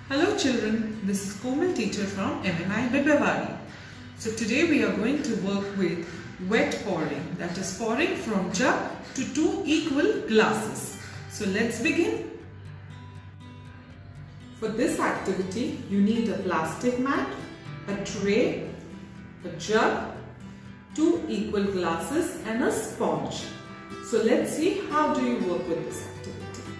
Hello children, this is Komal teacher from MNI Bibewadi. So today we are going to work with wet pouring, that is pouring from jug to two equal glasses. So let's begin. For this activity you need a plastic mat, a tray, a jug, two equal glasses and a sponge. So let's see how do you work with this activity.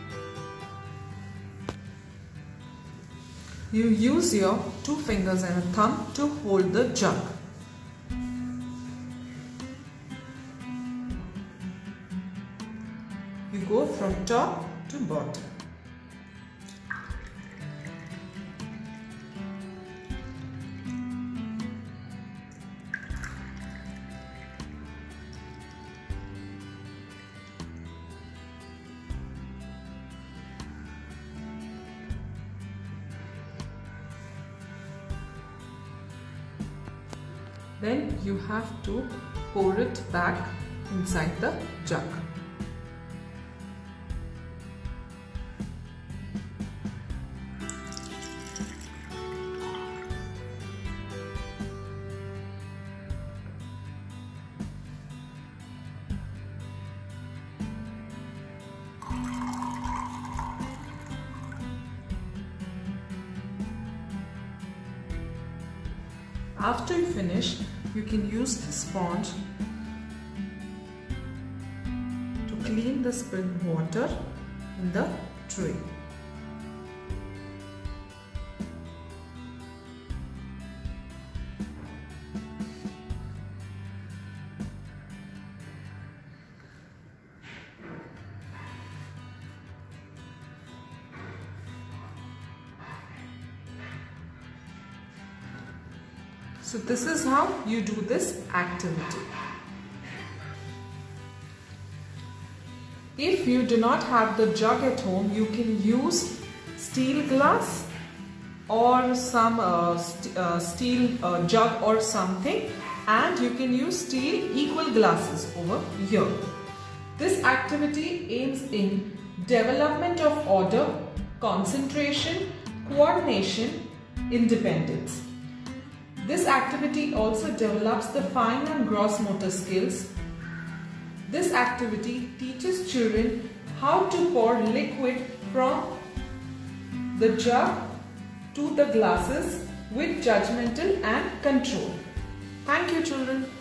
You use your two fingers and a thumb to hold the jug. You go from top to bottom. Then you have to pour it back inside the jug. After you finish, you can use the sponge to clean the spilled water in the tray. So this is how you do this activity. If you do not have the jug at home, you can use steel glass or some steel jug or something, and you can use steel equal glasses over here. This activity aims in development of order, concentration, coordination, independence. This activity also develops the fine and gross motor skills. This activity teaches children how to pour liquid from the jug to the glasses with judgmental and control. Thank you, children.